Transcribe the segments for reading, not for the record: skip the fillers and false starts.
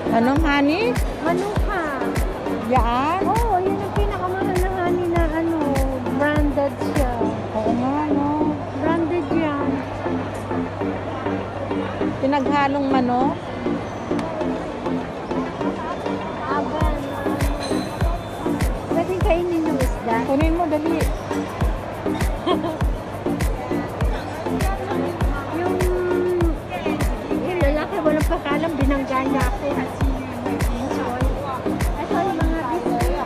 Anong honey? Manuka. Yan? Oo, yun ang pinakamahal na honey na ano, branded siya. Oo nga, no? Branded yan. Pinaghalong manok? Aban. Pwede kainin yung isda. Kunin mo, dali. Yung lalaki walang pakalam, binangga niya ako. Ito yung mga isda.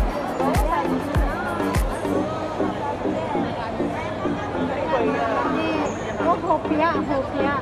Oh, hopya, hopya.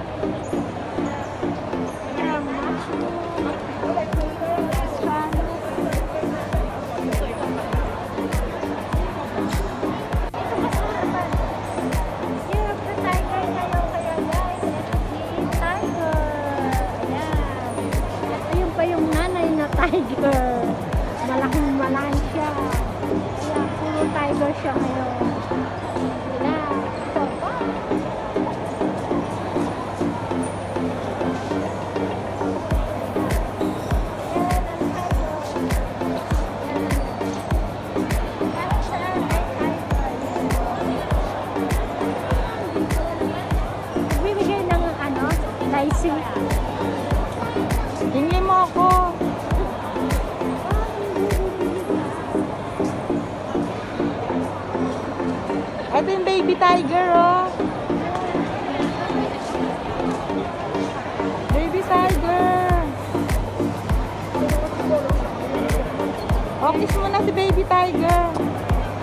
Tiger. Malaking malaki siya. Kaya puro tiger siya ngayon. Yan. So, bibigay ng ano, Lycee. Hingi mo ako. Ito yung baby tiger, oh. Baby tiger. Oh, kiss mo na si baby tiger.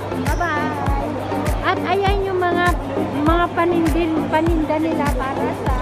Bye-bye. At ayan yung mga paninda nila para sa